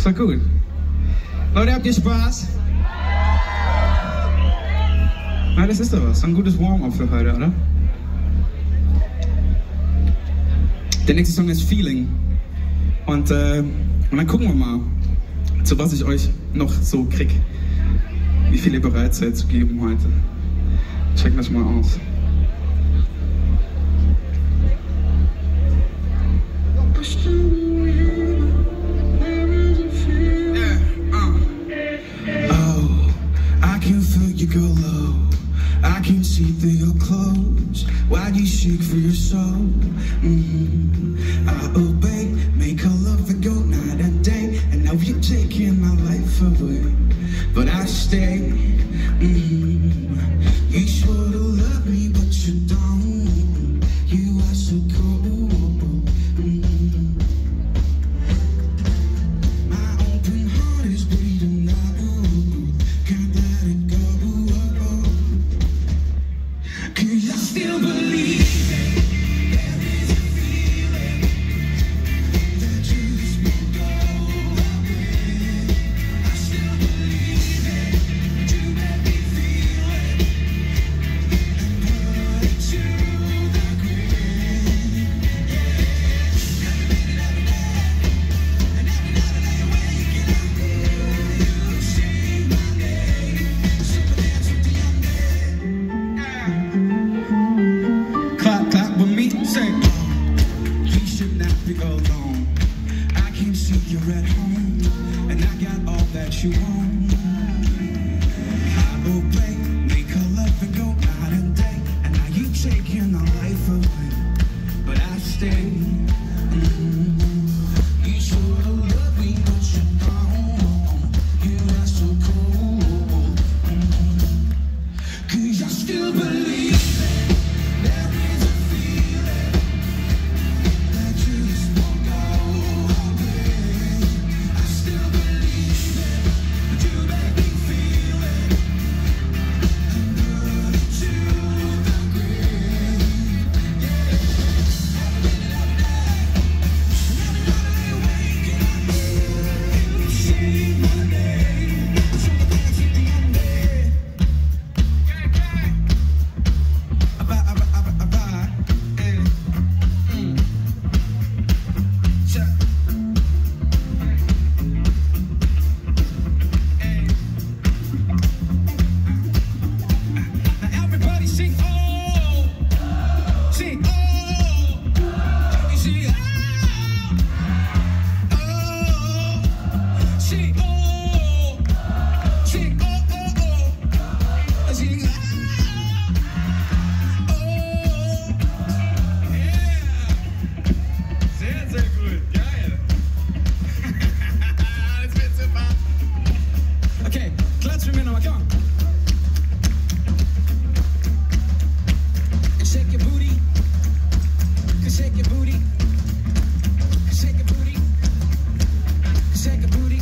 Ist doch gut. Leute, habt ihr Spaß? Na, das ist doch was. Ein gutes Warm-up für heute, oder? Der nächste Song ist Feeling. Und dann gucken wir mal, zu was ich euch noch so krieg. Wie viel ihr bereit seid zu geben heute. Checken das mal aus. Go low, I can see through your clothes. Why do you seek for your soul? I obey, make our love and go night and day. And now you're taking my life away, but I stay. You swore to love me, but you don't. You are so cold. My open heart is bleeding now. Can't let it go. I still believe there is a feeling that you just won't go away. I still believe it, you make me feel it and put it to the grave. Every day, and every night I lay awake and I hear you say my name. So dance with the undead. Clap with me, sing. You should not be alone. I can see you're at home, and I got all that you want. I obey, make her love and go night and day. And now you taking our life away, but I stay. You should have loved me, but you don't. You are so cold. 'Cause I still believe there is a feeling that you just won't go away. I still believe it, but you make me feel it and put it to the grave. Every day, and every night I lay awake and I hear you say my name. So I dance with the undead. Now everybody sing oh, sing oh, you see oh, sing oh, sing oh, sing Sehr, sehr gut. Geil. Das wird super. Okay, klatsch mit mir nochmal, komm. Shake your booty. Shake your booty. Shake your booty. Shake your booty.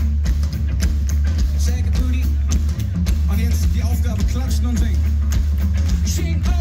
Shake your booty. Und jetzt die Aufgabe, klatschen und singen. Sing oh.